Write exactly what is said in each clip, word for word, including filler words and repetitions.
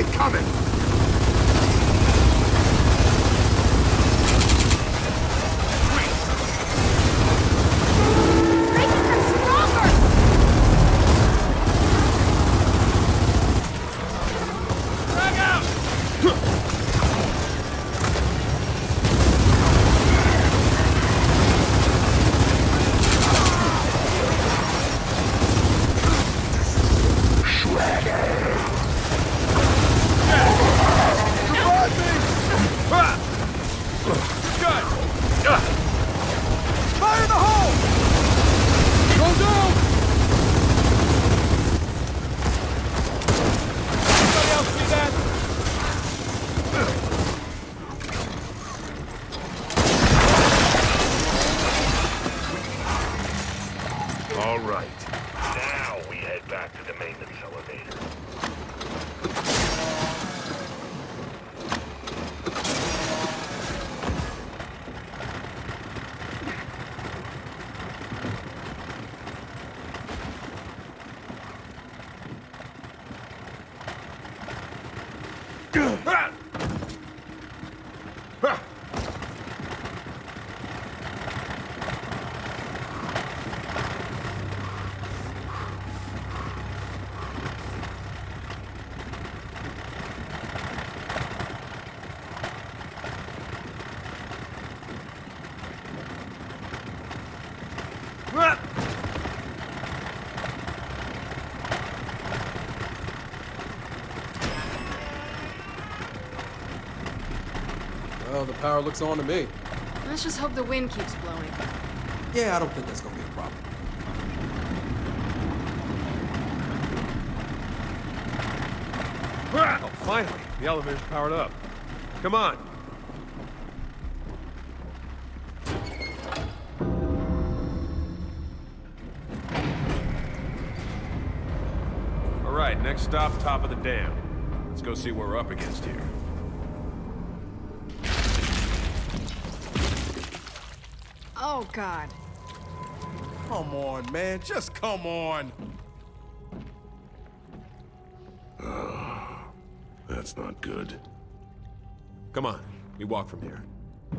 Incoming! All right. Now we head back to the maintenance elevator. Well, the power looks on to me. Let's just hope the wind keeps blowing. Yeah, I don't think that's gonna be a problem. Oh, finally, the elevator's powered up. Come on. All right, next stop, top of the dam. Let's go see what we're up against here. Oh, God. Come on, man. Just come on. Uh, that's not good. Come on, we walk from here.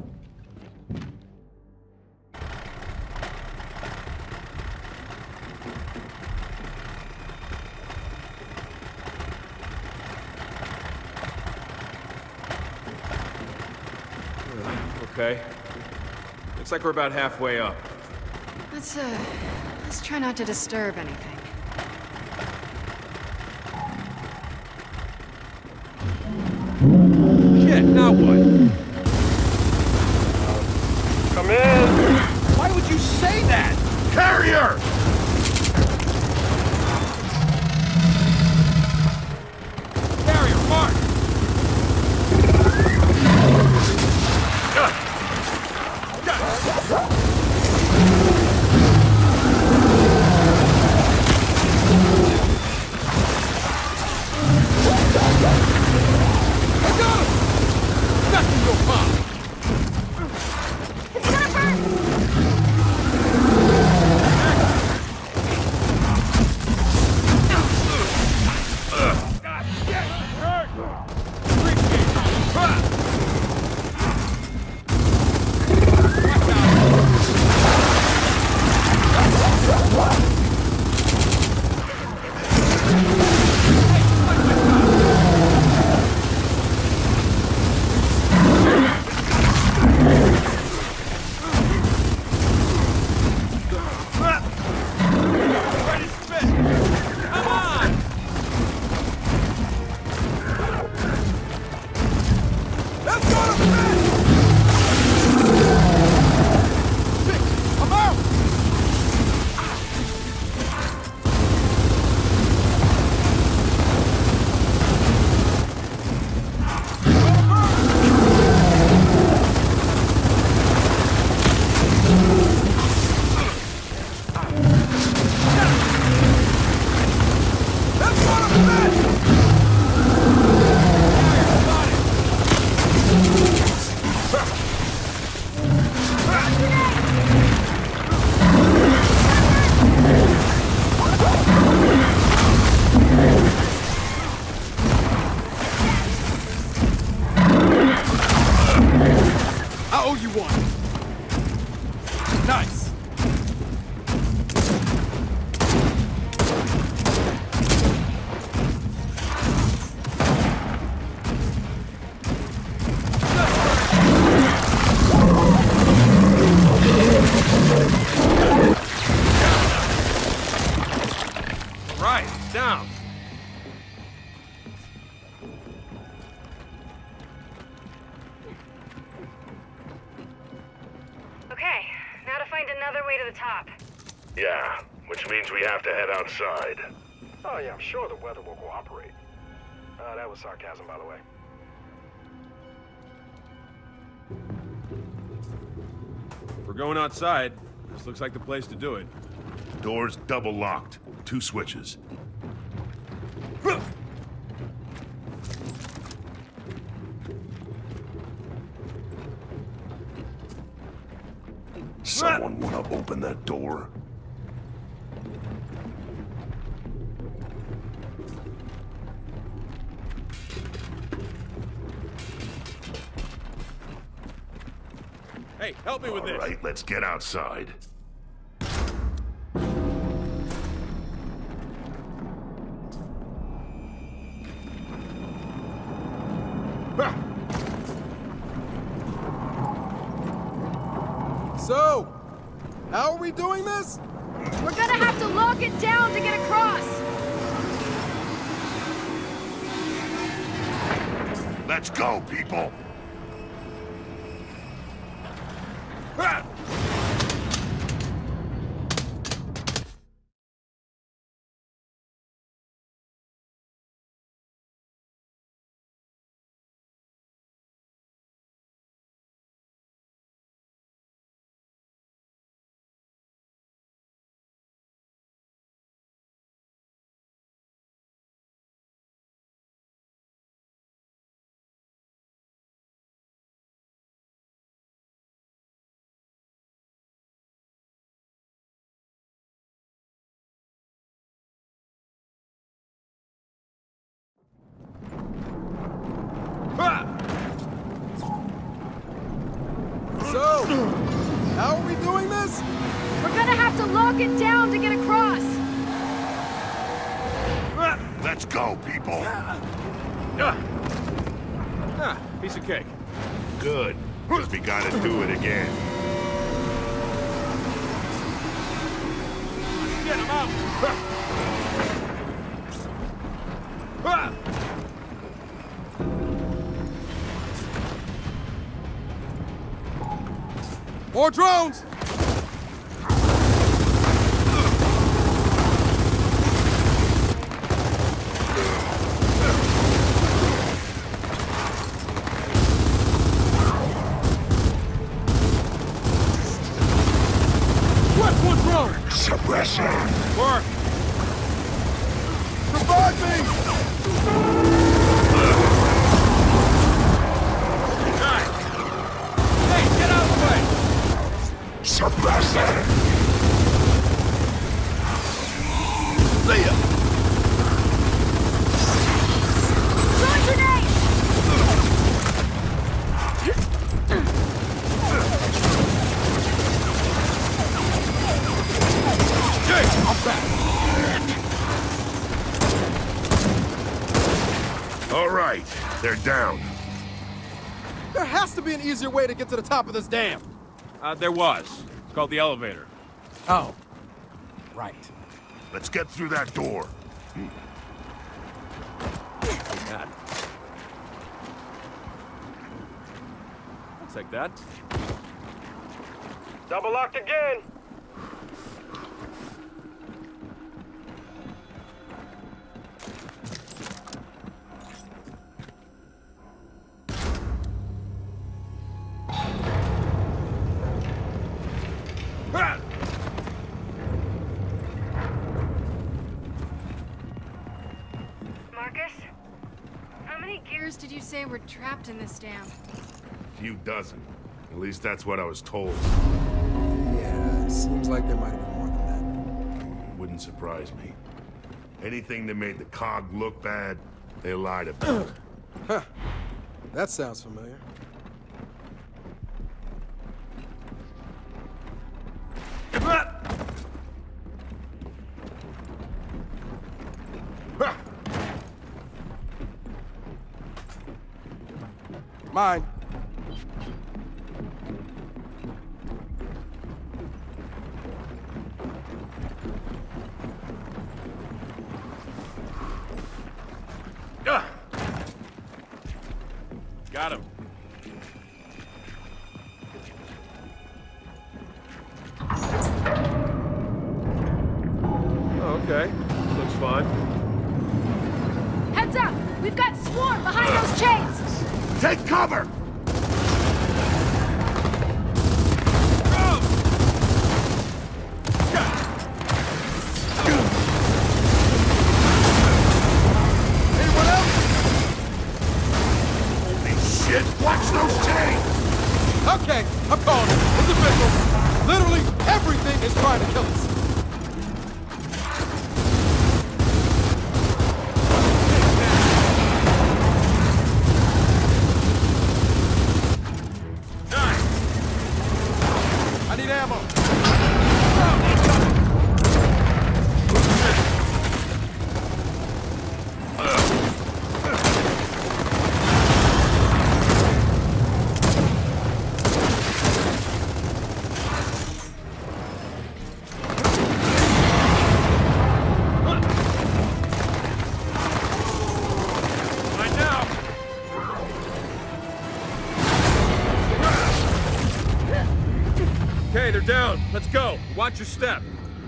Okay. Looks like we're about halfway up. Let's, uh, let's try not to disturb anything. Shit, now what? Come in! Why would you say that? Carrier! Carrier, mark! Nice. Right, down. Okay, now to find another way to the top. Yeah, which means we have to head outside. Oh yeah, I'm sure the weather will cooperate. Uh, that was sarcasm, by the way. If we're going outside, this looks like the place to do it. Doors double locked. Two switches. Someone wanna open that door? Hey, help me with All this. right, let's get outside. So, how are we doing this? We're gonna have to lock it down to get across! Let's go, people! So, how are we doing this? We're gonna have to lock it down to get across! Let's go, people! Ah, piece of cake. Good, because we gotta do it again. Get him out! More drones! What? One drone! Suppressing! Work! Revive me! Nice! Hey, get out of the way! Suppressing! See ya! Launch grenade! Hey, I'm back! All right, they're down. There has to be an easier way to get to the top of this dam! Uh, there was. It's called the elevator. Oh. Right. Let's get through that door. God. I'll take that. Double locked again. Marcus? How many gears did you say were trapped in this dam? A few dozen. At least that's what I was told. Yeah, seems like there might have been more than that. Wouldn't surprise me. Anything that made the cog look bad, they lied about. Huh. That sounds familiar. Mine. Got him. Oh, okay. Looks fine. Heads up! We've got swarm behind those chains! Take cover! Anyone else? Holy shit! Watch those chains! Okay, I'm calling it. It's official. Literally everything is trying to kill us. I need ammo. Right now. Okay, they're down. Let's go. Watch your step.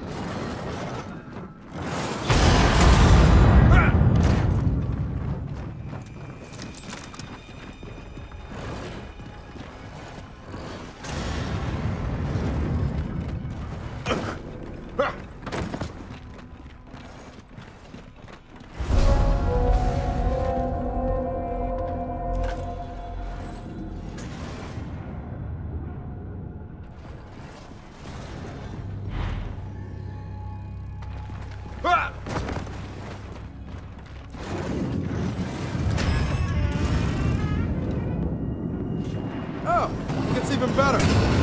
Oh, it gets even better.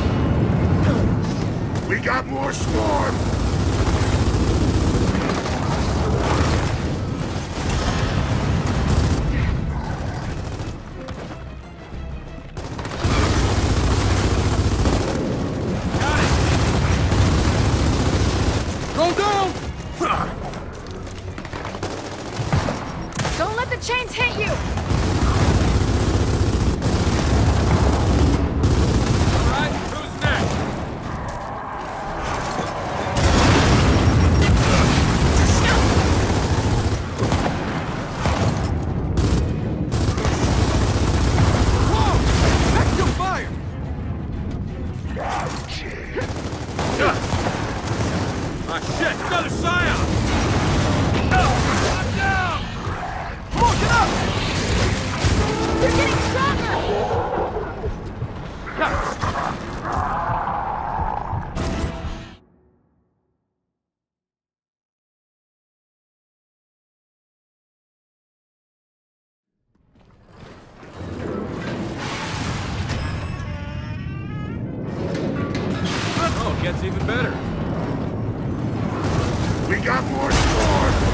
We got more swarm! Go down! Don't let the chains hit you! All right, who's next? Whoa! Check your fire! Ah, shit! Another scion! I'm down! Come on, get up! They're getting stronger! Oh, it gets even better. We got more swarm!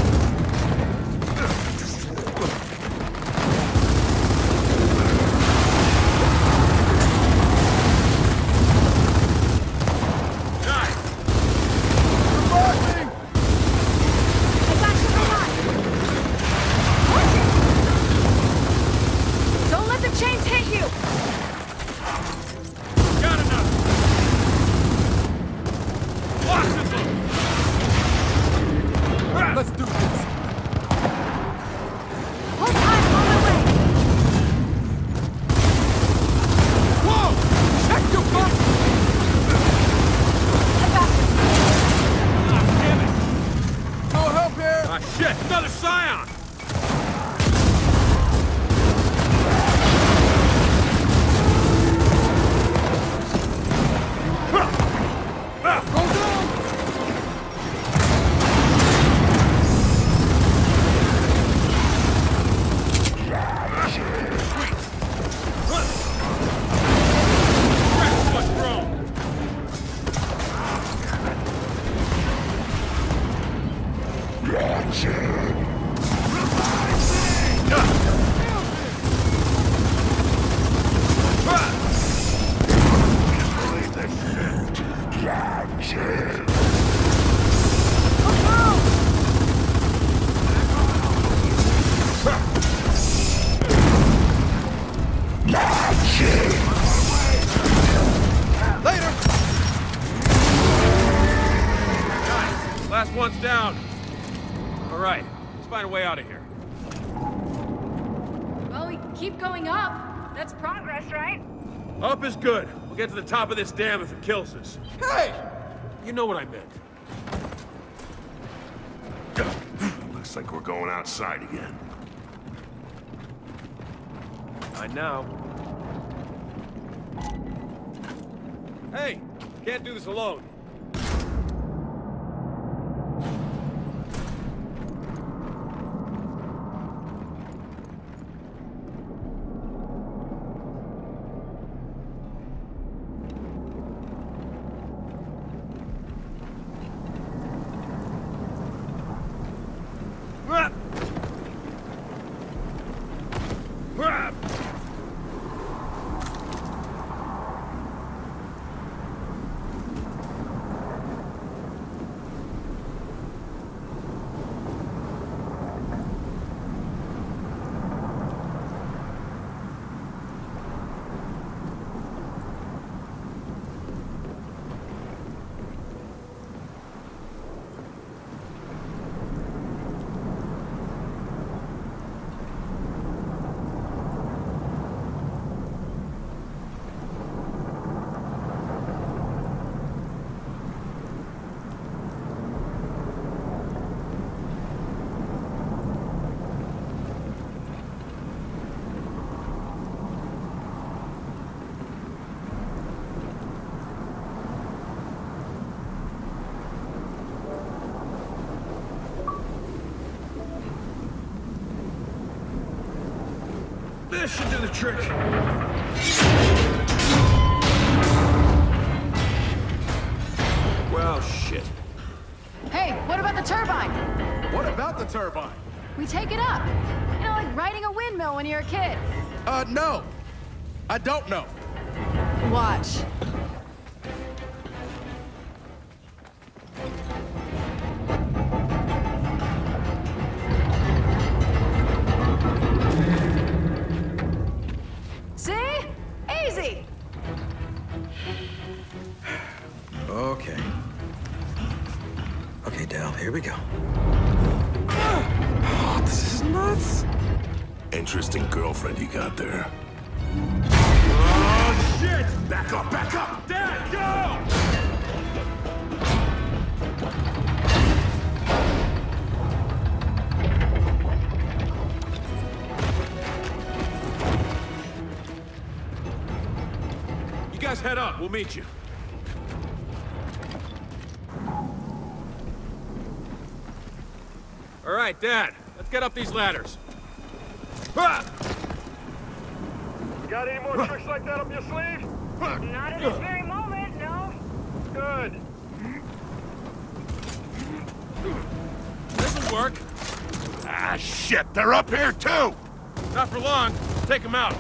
Nice! Revive me! I got you alive! Watch it! Don't let the chains hit you! Got enough! Lots of them! Let's do this. Hold tight, I'm on my way! Whoa! Check your fire! I got you! Ah, damn it! No help here! Ah, shit! Another scion! Go down! Later! Guys, last one's down. All right, let's find a way out of here. Well, we keep going up. That's progress, right? Up is good. We'll get to the top of this dam if it kills us. Hey! You know what I meant. Looks like we're going outside again. I know. Hey, can't do this alone. This should do the trick. Well, shit. Hey, what about the turbine? What about the turbine? We take it up. You know, like riding a windmill when you're a kid. Uh, no. I don't know. Watch. See? Easy. Okay. Okay, Del, here we go. Oh, this is nuts. Interesting girlfriend you got there. Oh, shit! Back up, back up! Dad, go! You guys head up. We'll meet you. All right, Dad. Let's get up these ladders. Ah! You got any more tricks like that up your sleeve? Not at this very moment, no. Good. This'll work. Ah, shit! They're up here, too! Not for long. Take them out.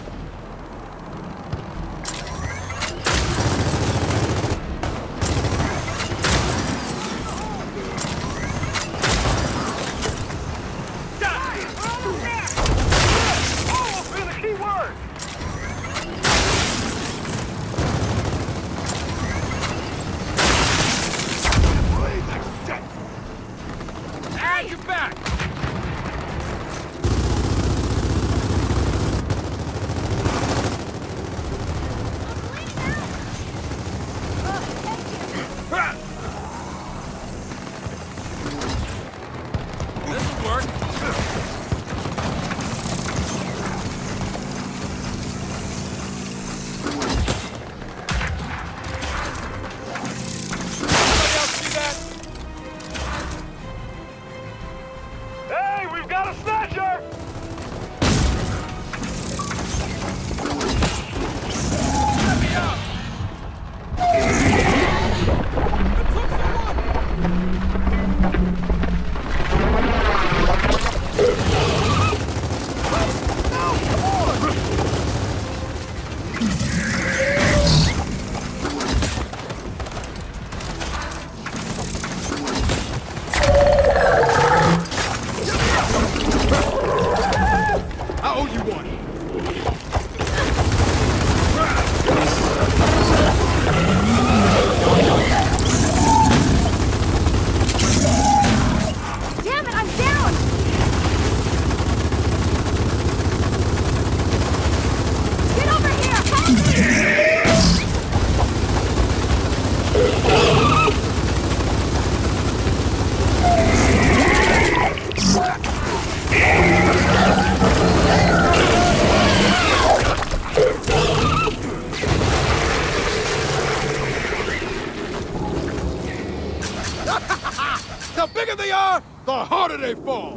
the bigger they are, the harder they fall.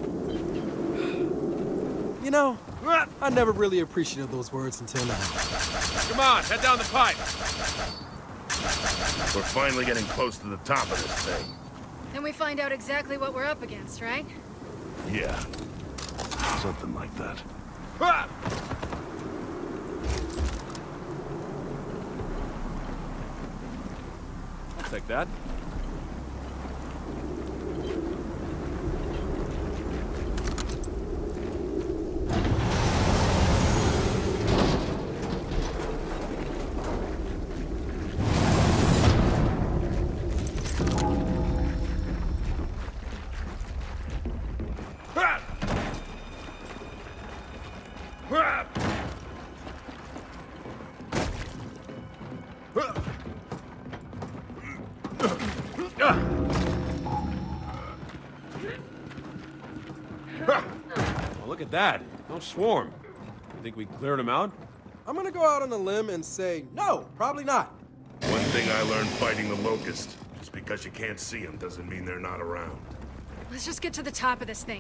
You know, I never really appreciated those words until now. Come on, head down the pipe. We're finally getting close to the top of this thing. Then we find out exactly what we're up against, right? Yeah. Something like that. Ah! I'll take that. Well, look at that. No swarm. You think we cleared them out? I'm gonna go out on a limb and say, no, probably not. One thing I learned fighting the Locust, just because you can't see them doesn't mean they're not around. Let's just get to the top of this thing.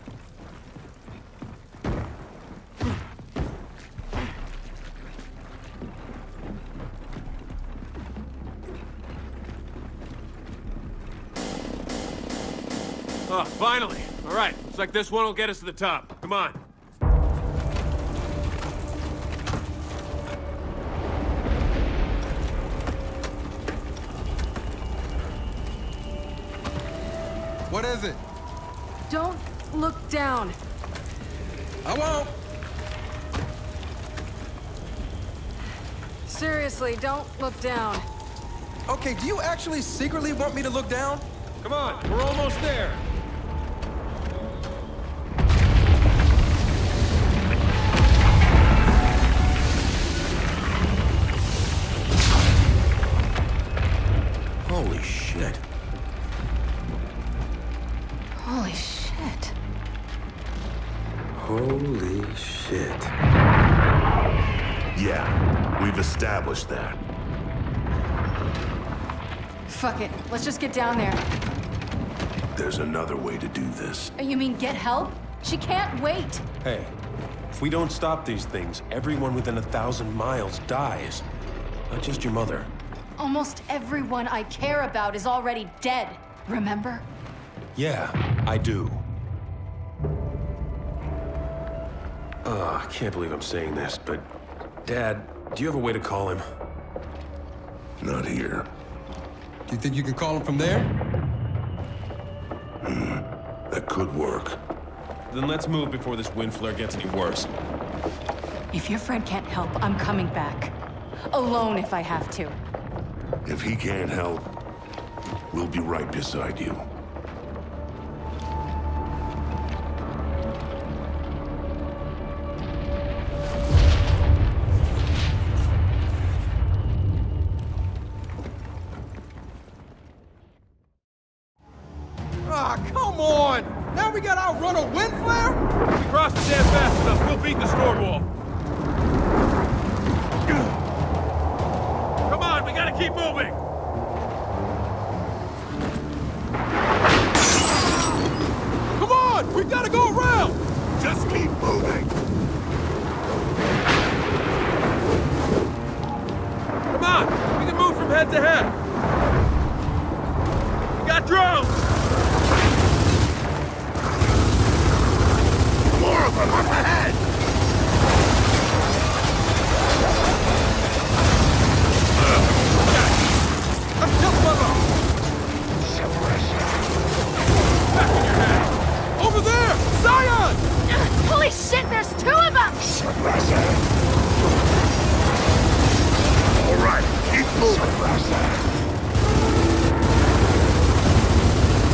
Oh, finally. All right, looks like this one will get us to the top. Come on. What is it? Don't look down. I won't. Seriously, don't look down. Okay, do you actually secretly want me to look down? Come on, we're almost there. Holy shit. Holy shit. Holy shit. Yeah, we've established that. Fuck it. Let's just get down there. There's another way to do this. You mean get help? She can't wait. Hey, if we don't stop these things, everyone within a thousand miles dies. Not just your mother. Almost everyone I care about is already dead. Remember? Yeah, I do. Oh, I can't believe I'm saying this, but... Dad, do you have a way to call him? Not here. You think you can call him from there? That could work. Then let's move before this wind flare gets any worse. If your friend can't help, I'm coming back. Alone if I have to. If he can't help, we'll be right beside you. Ah, come on! Now we gotta outrun a wind flare? If we cross the dam fast enough, we'll beat the storm wall. Come on, we gotta keep moving! Come on! We gotta go around! Just keep moving! Come on, we can move from head to head. We got drones! More of them up ahead! Let's kill some of them! Back in your head! Over there! Zion! Holy shit, there's two of them! All right, keep moving.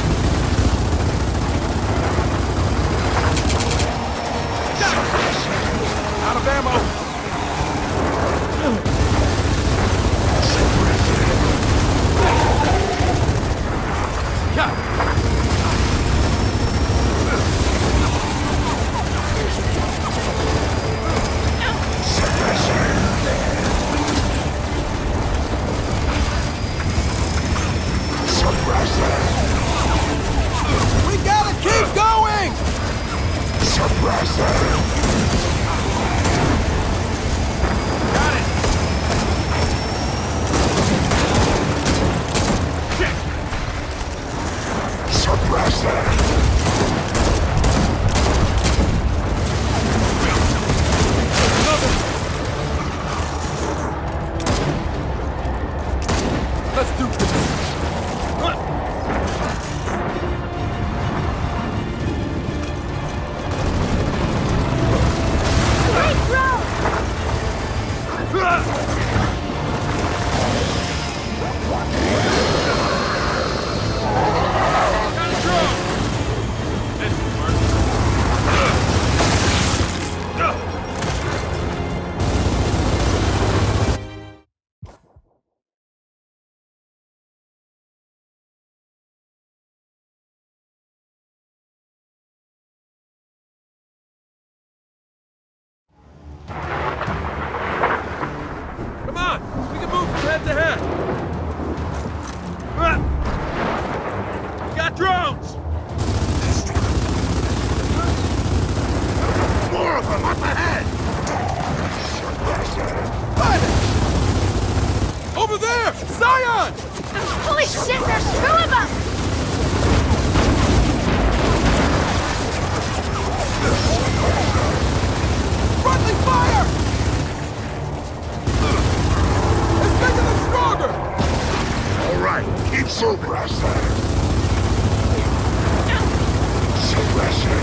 Let's do this. Come on, we can move from head to head. We got drones. More of them up ahead! Find it! Over there! Zion! Holy shit, there's two of them! Friendly fire! It's making them stronger! All right, keep suppressing. Suppressing.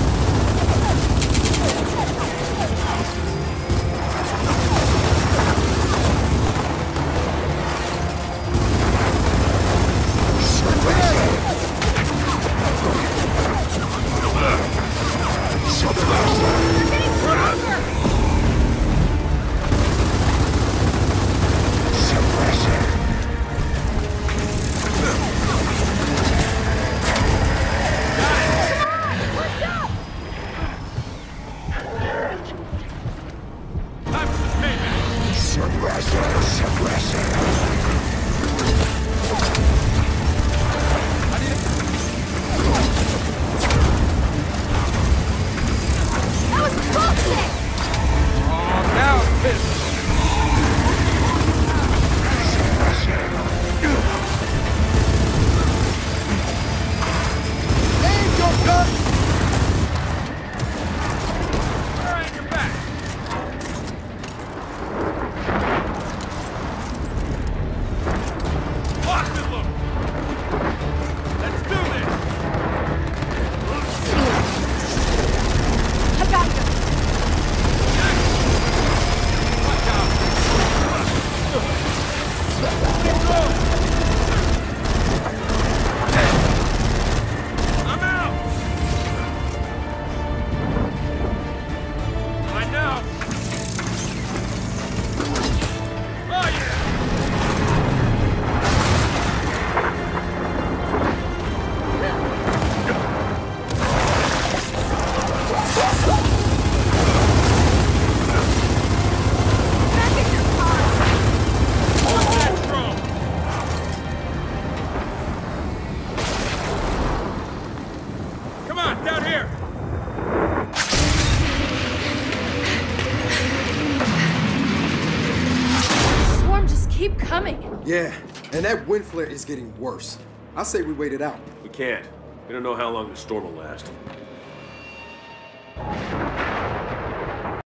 Yeah, and that wind flare is getting worse. I say we wait it out. We can't. We don't know how long the storm will last.